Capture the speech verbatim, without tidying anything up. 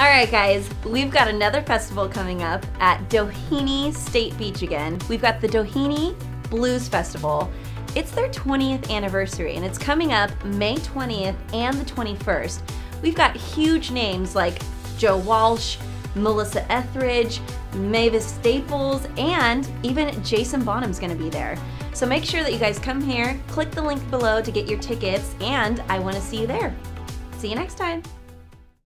All right, guys, we've got another festival coming up at Doheny State Beach again. We've got the Doheny Blues Festival. It's their twentieth anniversary, and it's coming up May twentieth and the twenty-first. We've got huge names like Joe Walsh, Melissa Etheridge, Mavis Staples, and even Jason Bonham's gonna be there. So make sure that you guys come here, click the link below to get your tickets, and I wanna see you there. See you next time.